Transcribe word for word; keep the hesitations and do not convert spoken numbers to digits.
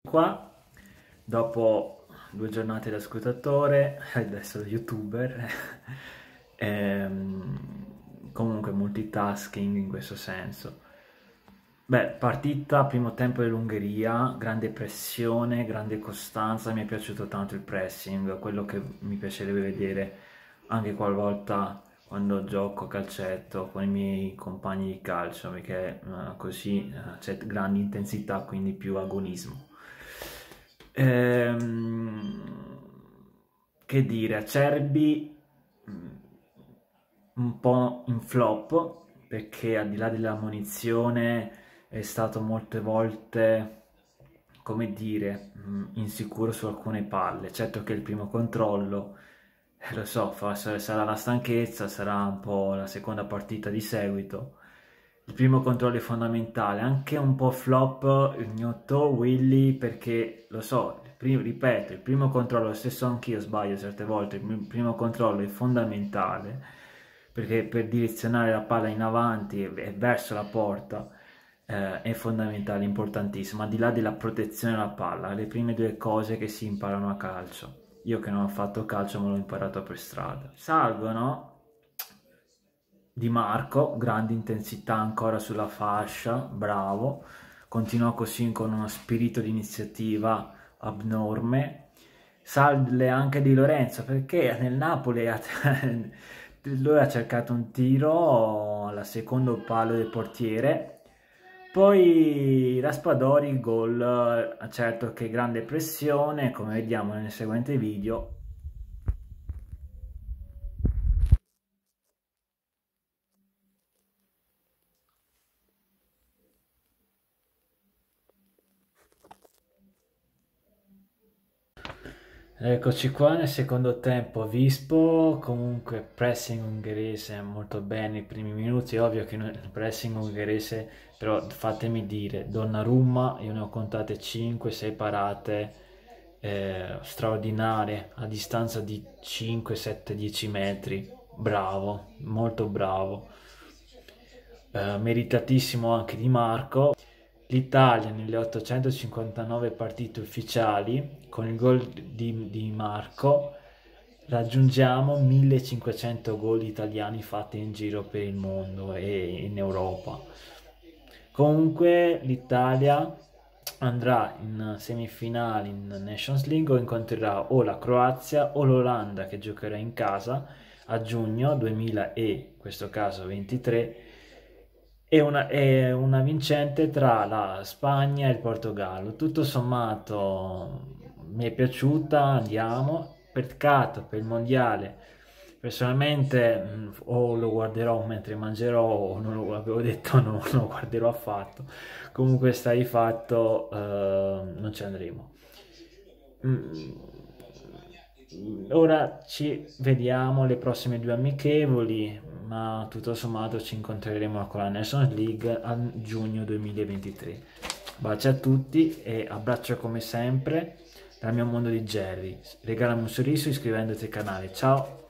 Qua, dopo due giornate da scrutatore, adesso da youtuber, ehm, comunque multitasking in questo senso. Beh, partita, primo tempo dell'Ungheria, grande pressione, grande costanza, mi è piaciuto tanto il pressing, quello che mi piacerebbe vedere anche qualvolta quando gioco a calcetto con i miei compagni di calcio, perché eh, così eh, c'è grande intensità, quindi più agonismo. Ehm, che dire, Acerbi mh, un po' in flop, perché al di là della munizione è stato molte volte, come dire, mh, insicuro su alcune palle. Certo che il primo controllo, eh, lo so, fa- sarà la stanchezza, sarà un po' la seconda partita di seguito. Il primo controllo è fondamentale, anche un po' flop il Gnotto Willy, perché lo so, il primo- ripeto, il primo controllo, lo stesso anch'io sbaglio certe volte, il primo controllo è fondamentale, perché per direzionare la palla in avanti e e verso la porta eh, è fondamentale, importantissimo, al di là della protezione della palla, le prime due cose che si imparano a calcio. Io che non ho fatto calcio me l'ho imparato per strada. Salgono Di Marco, grande intensità ancora sulla fascia, bravo, continua così con uno spirito di iniziativa abnorme. Sale anche Di Lorenzo, perché nel Napoli ha- lui ha cercato un tiro al secondo palo del portiere, poi Raspadori, gol, certo che grande pressione, come vediamo nel seguente video. Eccoci qua nel secondo tempo, Vispo, comunque pressing ungherese molto bene i primi minuti, ovvio che il pressing ungherese, però fatemi dire, Donnarumma, io ne ho contate cinque sei parate eh, straordinarie a distanza di cinque, sette, dieci metri, bravo, molto bravo. Eh, meritatissimo anche Di Marco. L'Italia nelle ottocentocinquantanove partite ufficiali, con il gol di, di Marco, raggiungiamo millecinquecento gol italiani fatti in giro per il mondo e in Europa. Comunque l'Italia andrà in semifinali in Nations League o incontrerà o la Croazia o l'Olanda che giocherà in casa a giugno duemila e in questo caso ventitré, e una, e una vincente tra la Spagna e il Portogallo. Tutto sommato mi è piaciuta, andiamo. Peccato per il mondiale. Personalmente mh, o lo guarderò mentre mangerò o non lo avevo detto, non lo guarderò affatto. Comunque sta di fatto, eh, non ci andremo. Mm, Ora ci vediamo le prossime due amichevoli, ma tutto sommato ci incontreremo con la Nations League a giugno duemilaventitré. Baci a tutti e abbraccio come sempre dal mio mondo di Jerry. Regalami un sorriso iscrivendoti al canale. Ciao!